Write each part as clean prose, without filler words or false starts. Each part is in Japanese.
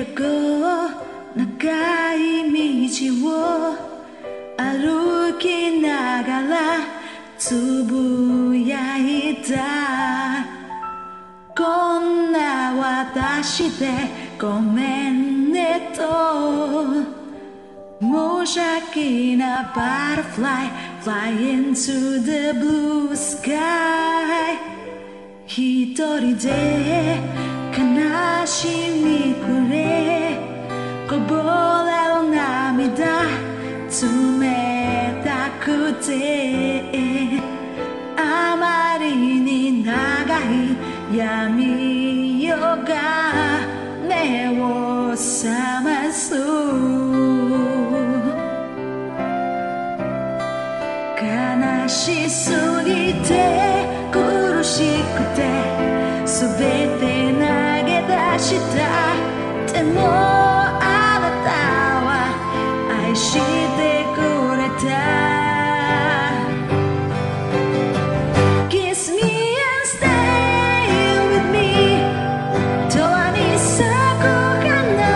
こう長い道を歩きながらつぶやいた。こんな私でごめんねと。無邪気な butterfly fly into the blue sky。 一人で悲しみくれこぼれる涙冷たくてあまりに長い闇夜が目を覚ます悲しすぎて苦しくてすべて投げ出したでもあなたは愛してくれた Kiss me and stay with me 永遠に咲く花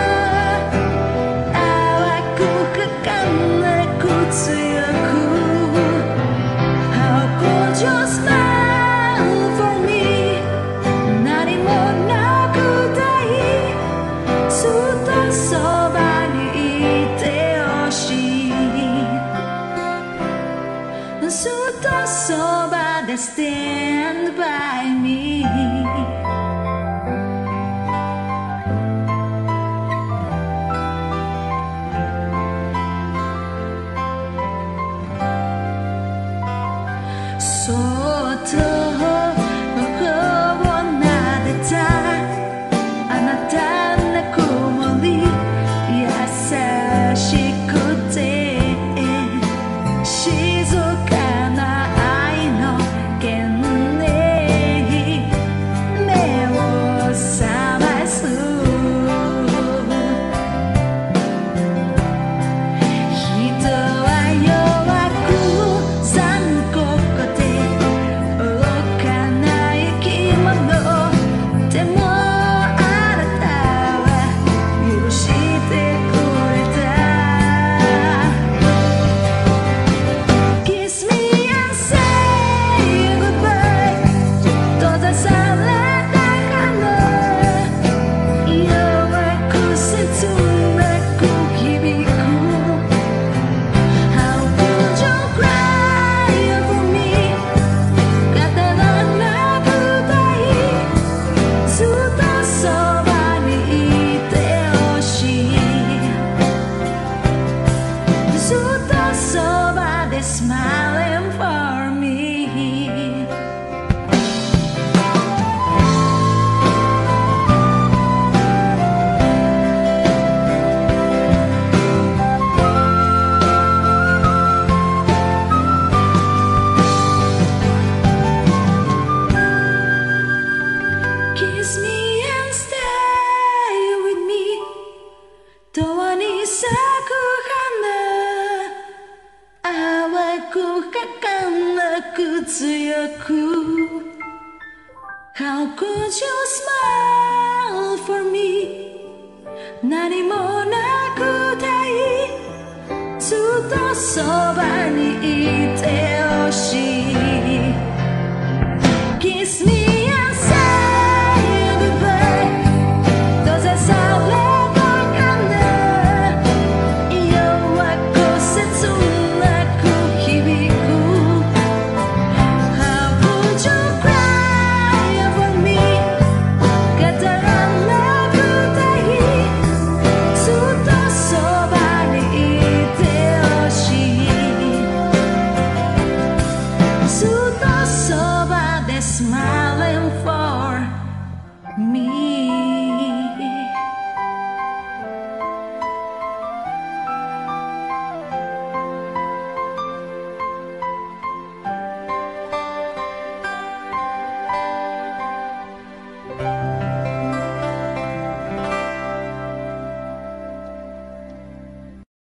淡く儚く強く How could you smile for me 何もなくたいずっとそばにいてほしいずっとそばで Stand by me そっと頬を撫でたあなたの曇り優しくて静かな愛の源寧目を覚ます人は弱く残酷で愚かな生き物でもあなたは許してくれた Kiss me and say goodbye 閉ざされた花弱く切なく響く How could you cry for me 語らなくたいずっとそばにいてほしいずっとそばで Smiling for me Kiss me and stay with me 永遠に咲く花淡く儚く強く How could you smile for me 何もなくたいずっとそばにいてほしい